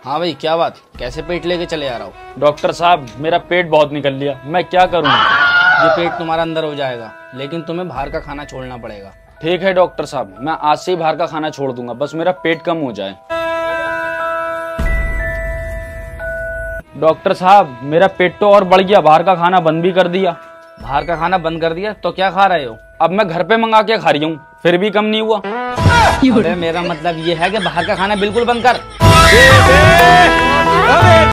हाँ भाई, क्या बात, कैसे पेट लेके चले आ रहा हो? डॉक्टर साहब मेरा पेट बहुत निकल लिया, मैं क्या करूँ? ये पेट तुम्हारा अंदर हो जाएगा, लेकिन तुम्हें बाहर का खाना छोड़ना पड़ेगा। ठीक है डॉक्टर साहब, मैं आज से ही बाहर का खाना छोड़ दूंगा, बस मेरा पेट कम हो जाए। डॉक्टर साहब मेरा पेट तो और बढ़ गया, बाहर का खाना बंद भी कर दिया। बाहर का खाना बंद कर दिया तो क्या खा रहे हो? अब मैं घर पे मंगा के खा रही हूँ, फिर भी कम नहीं हुआ। अबे मेरा मतलब ये है कि बाहर का खाना बिल्कुल बंद कर।